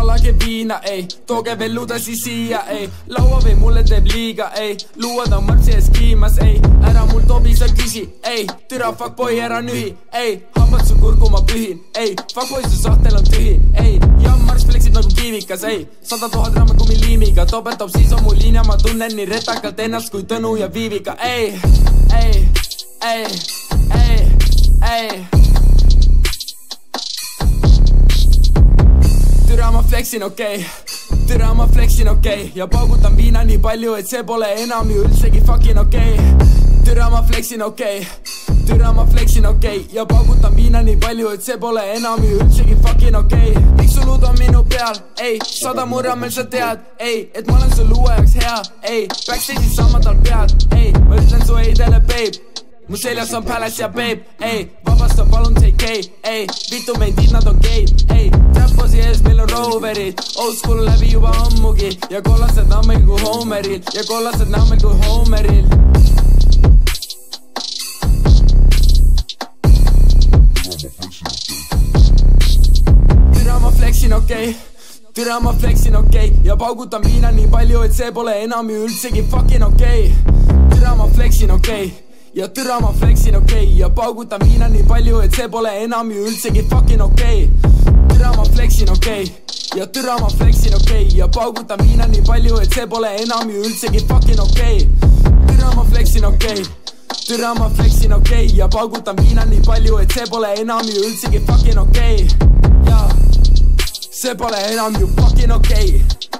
valage viina, ei, tooge veel ludasi siia, ei, lauavee mulle teeb liiga, ei, luuad on martsi ees kiimas, ei, ära mul tobi sa küsi, ei, türa fuck boy ära nühi, ei, hambad su kurgu ma pühin, ei, fuck boy su sahtel on tühi, ei, jammars fleksib nagu kiivikas, ei, 100 000 grammi kumiliimiga, topeltop siis on mu liin ja ma tunnen nii retakalt ennast kui Tõnu ja Viivika, ei, ei, ei, ei, ei. Türa ma flexin okei, türa ma flexin okei ja paugutan viina nii palju, et see pole enam ju üldsegi fucking okei. Türa ma flexin okei, türa ma flexin okei ja paugutan viina nii palju, et see pole enam ju üldsegi fucking okei. Miks su luud on minu peal, ei, 100 murramel sa tead, ei, et ma olen sul uue jaoks hea, ei, backstage'is sama tal pead, ei, ma ütlen su eidele babe, mu seljas on päles ja babe, ei, vabasta palun take ei, ei, vitu meid nad on geid, ei, trapposi ees meil on roverid, old school läbi juba ammugi ja kollased nammel kui Homeril ja kollased nammel kui Homeril. Türa ma flexin okei, türa ma flexin okei ja paugutan viina nii palju, et see pole enam ju üldsegi fucking okei. Türa ma flexin okei ja türa ma flexin okei ja paugutan viina nii palju, et see pole enam ju üldsegi fucking okei. Türa ma flexin okei ja türa ma flexin okei ja paugutan viina nii palju, et see pole enam ju üldsegi fucking okei. Türa ma flexin okei, türa ma flexin okei ja paugutan viina nii palju, et see pole enam ju üldsegi fucking okei. Ja see pole enam ju fucking okei.